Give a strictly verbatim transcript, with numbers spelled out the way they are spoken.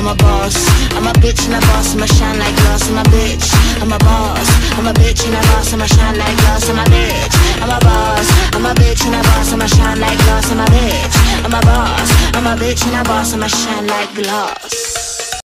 I'm a boss, I'm a bitch and a boss, I'ma shine like glass, I'm a bitch. I'm a boss, I'm a bitch and a boss, I'ma shine like glass, I'm a bitch. I'm a boss, I'm a bitch and a boss, I'ma shine like glass, I'm a bitch. I'm a boss, I'm a bitch and a boss, I'ma shine like glass.